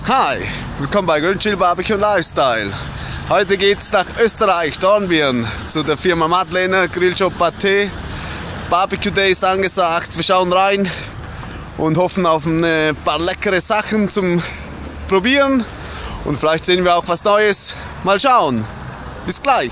Hi, willkommen bei Grill Chill Barbecue Lifestyle. Heute geht's nach Österreich, Dornbirn, zu der Firma Madlener Grillshop Pathé. Barbecue Day ist angesagt, wir schauen rein und hoffen auf ein paar leckere Sachen zum Probieren. Und vielleicht sehen wir auch was Neues. Mal schauen. Bis gleich.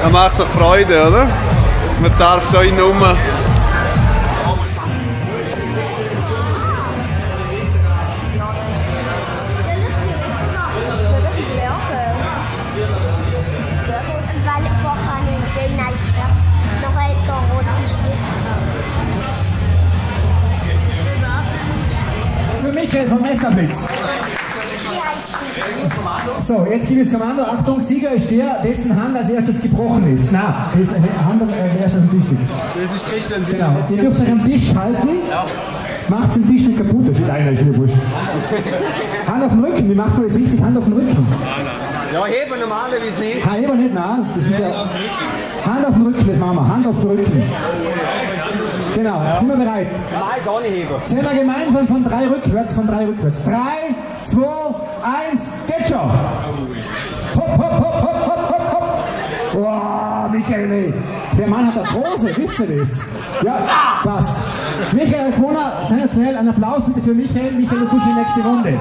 Das macht doch Freude, oder? Man darf da innen rum. Für Michael vom Messerblitz. So, jetzt gibt es Kommando. Achtung, Sieger ist der, dessen Hand als erstes gebrochen ist. Nein, das Hand erst am Tisch liegt. Das ist Christian. Genau. Ihr dürft euch am Tisch halten. Macht den Tisch nicht kaputt, da steht einer, ist mir wurscht. Hand auf den Rücken, wie macht man das richtig? Hand auf den Rücken. Ja, heben normalerweise nicht. Heben nicht, nein. Das ist ja Hand auf den Rücken, das machen wir. Hand auf den Rücken. Genau, sind wir bereit? Nein, ist auch nicht heben. Zählen wir gemeinsam von 3 rückwärts, 3, 2, 1, geht schon! Hopp, hopp, hopp, hopp, hopp, hopp, hopp! Wow, Michael, der Mann hat Arthrose, wisst ihr das? Ja, passt. Michael Kona, sensationell, ein Applaus bitte für Michael. Michael, du pushst die nächste Runde.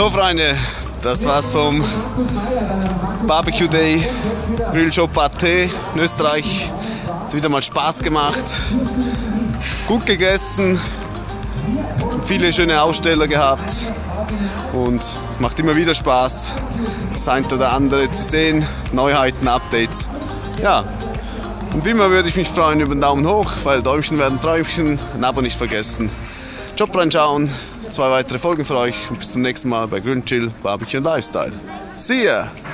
So Freunde, das war's vom Barbecue Day Grillshop Pathé in Österreich. Hat wieder mal Spaß gemacht, gut gegessen, viele schöne Aussteller gehabt und macht immer wieder Spaß, das eine oder andere zu sehen, Neuheiten, Updates. Ja, und wie immer würde ich mich freuen über einen Daumen hoch, weil Däumchen werden Träumchen, ein Abo nicht vergessen. Job reinschauen, 2 weitere Folgen für euch und bis zum nächsten Mal bei Grill & Chill Barbecue & Lifestyle. See ya!